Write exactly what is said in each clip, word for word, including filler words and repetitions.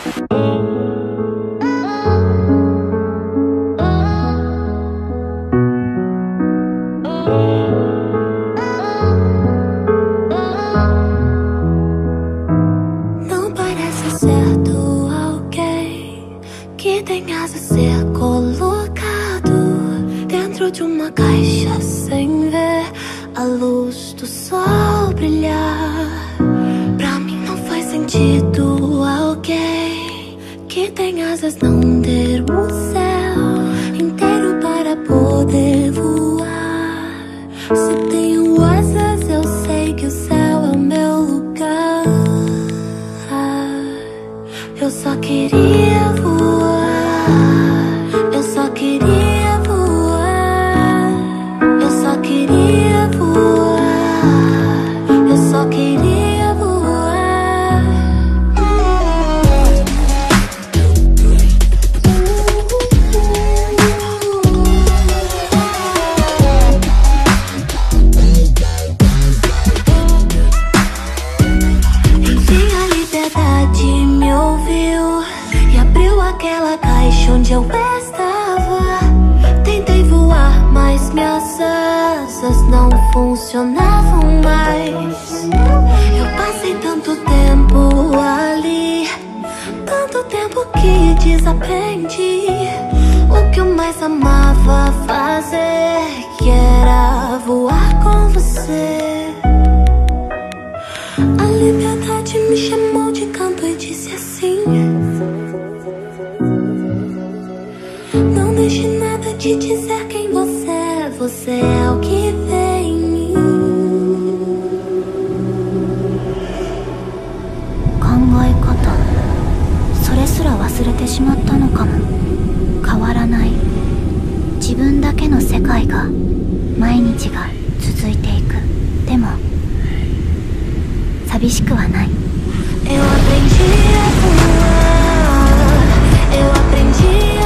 Não parece certo alguém que tenha a ser colocado dentro de uma caixa sem ver a luz do sol brilhar. Pra mim não faz sentido alguém que tem asas não ter o céu inteiro para poder voar. Se tenho asas, eu sei que o céu é o meu lugar. Eu só queria voar, eu só queria voar, eu só queria voar, eu só queria voar. Enfim a liberdade me ouviu e abriu aquela caixa onde eu estava. Tentei voar, mas minhas asas não funcionavam mais. Eu passei tanto tempo ali, tanto tempo que desaprendi o que eu mais amava fazer, que era voar com você. A liberdade me chamou de canto e disse assim: não deixe nada te dizer quem você é, você é o que vem em mim. 考え方、それすら忘れてしまったのかも。変わらない自分だけの世界が、毎日が続いていく。でも寂しくはない。 Eu aprendi a voar, eu aprendi a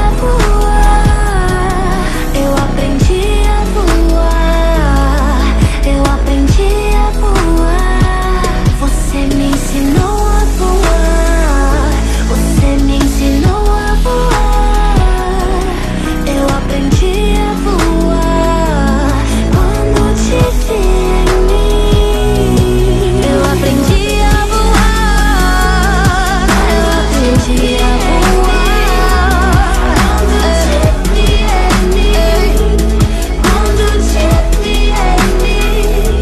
voar, eu aprendi a voar, eu aprendi a voar. Você me ensinou a voar, você me ensinou a voar. Eu aprendi a voar quando te vi em mim. Eu aprendi a voar, eu aprendi a voar quando te vi em mim.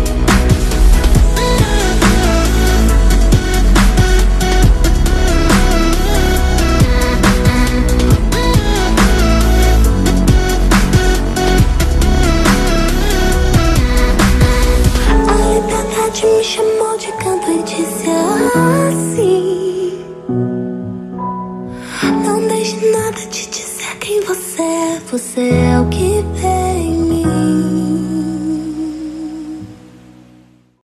A liberdade me chamou de canto e disse assim: não deixe nada te dizer quem você é, você é o que vê